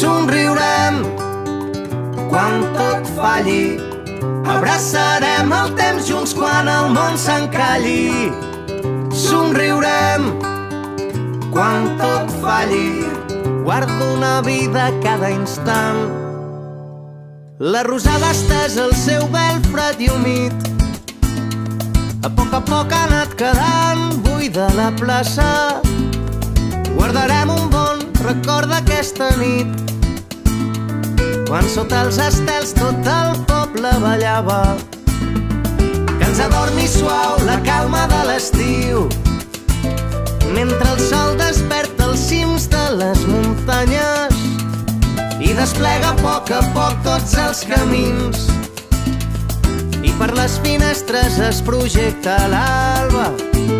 Somriurem quan tot falli, abraçarem el temps junts quan el món s'encalli. Somriurem quan tot falli, guardo una vida cada instant. La rosada estesa el seu vel fred i humit, a poc ha anat quedant buida la plaça. Guardarem un bon record d'aquesta nit, quan sota els estels tot el poble ballava, que ens adormi suau la calma de l'estiu, mentre el sol desperta els cims de les muntanyes i desplega a poc tots els camins, i per les finestres es projecta l'alba.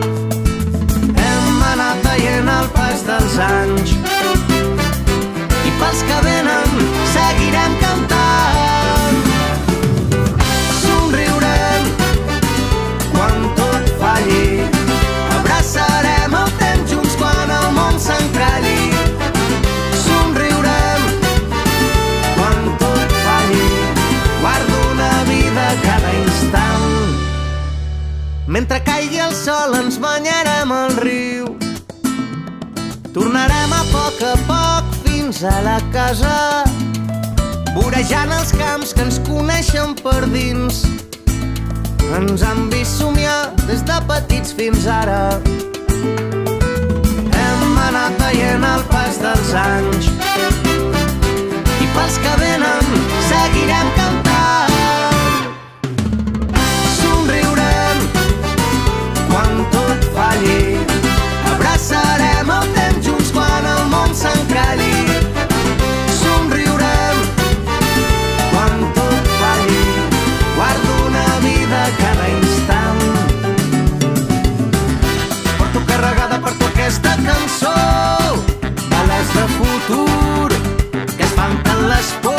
Hem anat veient el pas dels anys i pels que venen seguirem cantant. Somriurem quan tot falli, abraçarem el temps junts quan el món s'encalli. Somriurem quan tot falli, guardo una vida cada instant. Mentre caigui el sol ens banyarem al riu, tornarem a poc fins a la casa, vorejant els camps que ens coneixen per dins. Ens han vist somiar des de petits fins ara. Hem anat veient el pas dels anys i pels que venen seguirem cantant. Somriurem quan tot falli, abraçarem el temps junts quan el món s'encalli. Somriurem quan tot falli, guardo una vida cada instant. Porto carregada per tu aquesta cançó, bales de futur que espanten les pors.